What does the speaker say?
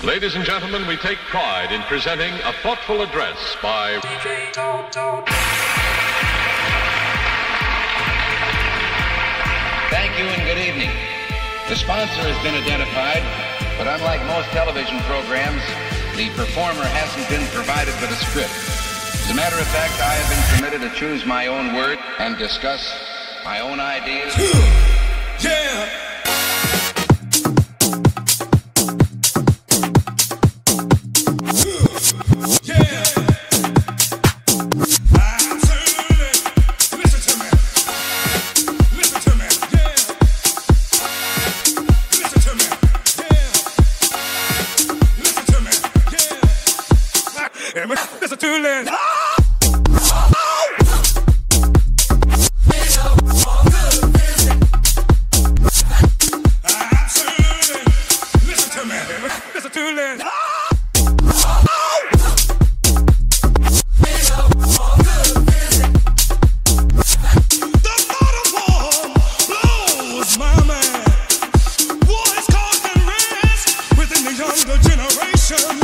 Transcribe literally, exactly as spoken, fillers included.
Ladies and gentlemen, we take pride in presenting a thoughtful address by Djtonetone. Thank you and good evening. The sponsor has been identified, but unlike most television programs, the performer hasn't been provided with a script. As a matter of fact, I have been permitted to choose my own word and discuss my own ideas. Yeah! Listen to it. Generation